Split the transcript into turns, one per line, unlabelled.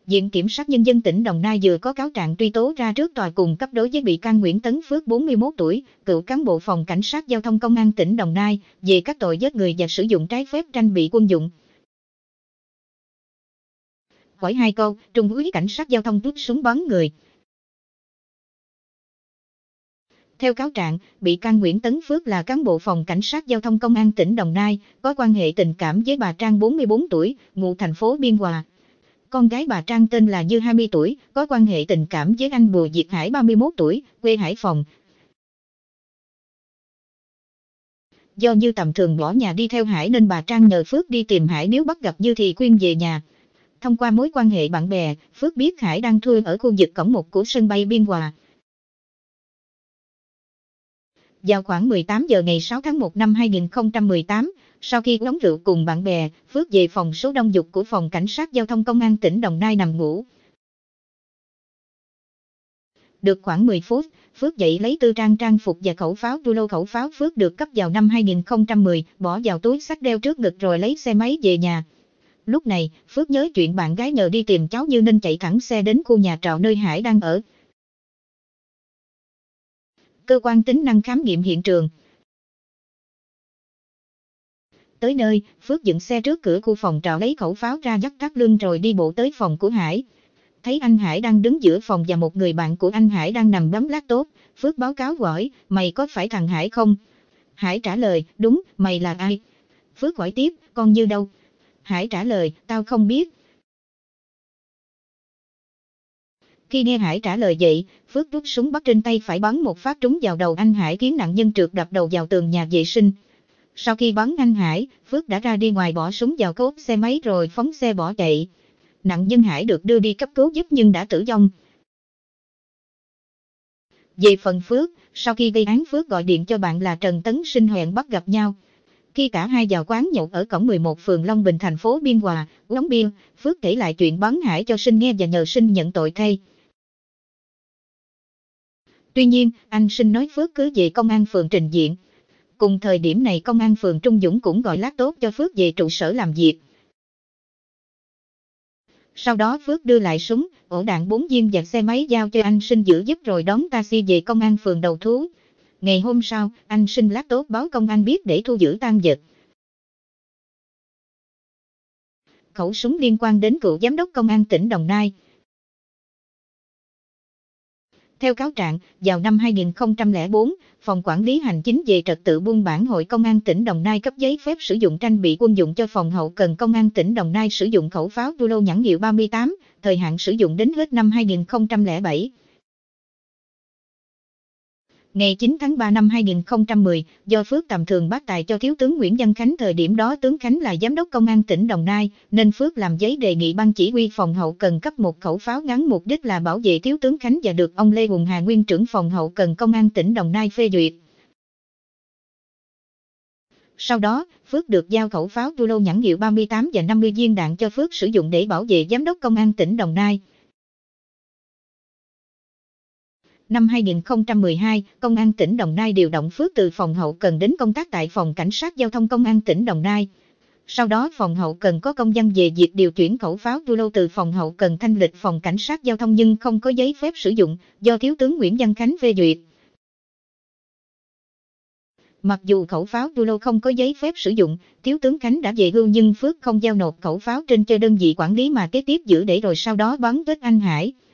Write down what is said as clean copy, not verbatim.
Viện Kiểm sát Nhân dân tỉnh Đồng Nai vừa có cáo trạng truy tố ra trước tòa cùng cấp đối với bị can Nguyễn Tấn Phước 41 tuổi, cựu cán bộ phòng cảnh sát giao thông công an tỉnh Đồng Nai, về các tội giết người và sử dụng trái phép trang bị quân dụng. Hỏi 2 câu, Trung úy cảnh sát giao thông rút súng bắn người. Theo cáo trạng, bị can Nguyễn Tấn Phước là cán bộ phòng cảnh sát giao thông công an tỉnh Đồng Nai, có quan hệ tình cảm với bà Trang 44 tuổi, ngụ thành phố Biên Hòa. Con gái bà Trang tên là Như 20 tuổi, có quan hệ tình cảm với anh Bùi Việt Hải 31 tuổi, quê Hải Phòng. Do Như tầm thường bỏ nhà đi theo Hải nên bà Trang nhờ Phước đi tìm Hải, nếu bắt gặp Như thì khuyên về nhà. Thông qua mối quan hệ bạn bè, Phước biết Hải đang thuê ở khu vực cổng 1 của sân bay Biên Hòa. Vào khoảng 18 giờ ngày 6 tháng 1 năm 2018, sau khi uống rượu cùng bạn bè, Phước về phòng số đông dục của phòng cảnh sát giao thông công an tỉnh Đồng Nai nằm ngủ. Được khoảng 10 phút, Phước dậy lấy tư trang phục và khẩu pháo rulo. Khẩu pháo Phước được cấp vào năm 2010, bỏ vào túi xách đeo trước ngực rồi lấy xe máy về nhà. Lúc này, Phước nhớ chuyện bạn gái nhờ đi tìm cháu Như nên chạy thẳng xe đến khu nhà trọ nơi Hải đang ở. Cơ quan tính năng khám nghiệm hiện trường. Tới nơi, Phước dựng xe trước cửa khu phòng trọ, lấy khẩu pháo ra dắt thắt lưng rồi đi bộ tới phòng của Hải. Thấy anh Hải đang đứng giữa phòng và một người bạn của anh Hải đang nằm bấm laptop, Phước báo cáo hỏi, mày có phải thằng Hải không? Hải trả lời, đúng, mày là ai? Phước hỏi tiếp, con Như đâu? Hải trả lời, tao không biết. Khi nghe Hải trả lời vậy, Phước rút súng bắt trên tay phải bắn một phát trúng vào đầu anh Hải khiến nạn nhân trượt đập đầu vào tường nhà vệ sinh. Sau khi bắn anh Hải, Phước đã ra đi ngoài bỏ súng vào cốp xe máy rồi phóng xe bỏ chạy. Nạn nhân Hải được đưa đi cấp cứu giúp nhưng đã tử vong. Về phần Phước, sau khi gây án Phước gọi điện cho bạn là Trần Tấn Sinh hẹn bắt gặp nhau. Khi cả hai vào quán nhậu ở cổng 11 phường Long Bình thành phố Biên Hòa, uống bia, Phước kể lại chuyện bắn Hải cho Sinh nghe và nhờ Sinh nhận tội thay. Tuy nhiên, anh Sinh nói Phước cứ về công an phường trình diện. Cùng thời điểm này công an phường Trung Dũng cũng gọi laptop cho Phước về trụ sở làm việc. Sau đó Phước đưa lại súng, ổ đạn 4 viên và xe máy giao cho anh Sinh giữ giúp rồi đón taxi về công an phường đầu thú. Ngày hôm sau, anh Sinh laptop báo công an biết để thu giữ tang vật. Khẩu súng liên quan đến cựu giám đốc công an tỉnh Đồng Nai. Theo cáo trạng, vào năm 2004, Phòng Quản lý Hành chính về Trật tự buôn bản Hội Công an tỉnh Đồng Nai cấp giấy phép sử dụng trang bị quân dụng cho Phòng Hậu cần Công an tỉnh Đồng Nai sử dụng khẩu pháo rulo nhãn hiệu 38, thời hạn sử dụng đến hết năm 2007. Ngày 9 tháng 3 năm 2010, do Phước tầm thường bác tài cho Thiếu tướng Nguyễn Văn Khánh, thời điểm đó tướng Khánh là giám đốc công an tỉnh Đồng Nai, nên Phước làm giấy đề nghị ban chỉ huy phòng hậu cần cấp một khẩu pháo ngắn, mục đích là bảo vệ Thiếu tướng Khánh và được ông Lê Hùng Hà, nguyên trưởng phòng hậu cần công an tỉnh Đồng Nai phê duyệt. Sau đó, Phước được giao khẩu pháo rulo nhãn hiệu 38 và 50 viên đạn cho Phước sử dụng để bảo vệ giám đốc công an tỉnh Đồng Nai. Năm 2012, Công an tỉnh Đồng Nai điều động Phước từ phòng hậu cần đến công tác tại phòng cảnh sát giao thông công an tỉnh Đồng Nai. Sau đó phòng hậu cần có công văn về việc điều chuyển khẩu pháo rulo từ phòng hậu cần thanh lịch phòng cảnh sát giao thông nhưng không có giấy phép sử dụng, do Thiếu tướng Nguyễn Văn Khánh phê duyệt. Mặc dù khẩu pháo rulo không có giấy phép sử dụng, Thiếu tướng Khánh đã về hưu nhưng Phước không giao nộp khẩu pháo trên cho đơn vị quản lý mà kế tiếp giữ để rồi sau đó bắn chết anh Hải.